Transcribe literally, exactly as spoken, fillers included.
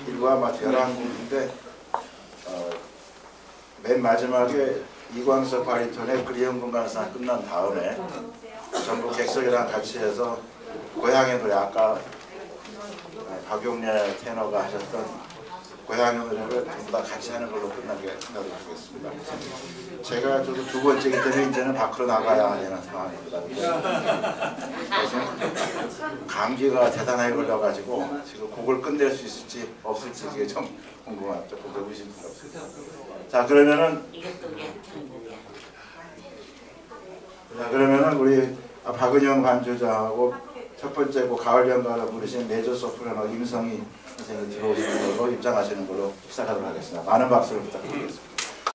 일부 아마 열한 곡인데 어, 맨 마지막에 이광석 바리톤의 그리운 공간상 끝난 다음에 전부 객석이랑 같이 해서 고향의 노래, 아까 박용래 테너가 하셨던 고향의 노래를 전부 다 같이 하는 걸로 끝나게 생각을 하겠습니다. 제가 저도 두 번째이기 때문에 이제는 밖으로 나가야 되는 상황입니다. 그래서 감기가 대단하게 걸려가지고 지금 곡을 끝낼 수 있을지 없을지 그게 좀 궁금한, 조금 더 의심스럽습니다. 자, 그러면은 자 그러면은 우리 박은영 반주자하고 첫 번째 곡 가을 연가를 부르신 메조 소프라노 임성희 선생님이 들어오시는 걸로 입장하시는 걸로 시작하도록 하겠습니다. 많은 박수를 부탁드리겠습니다.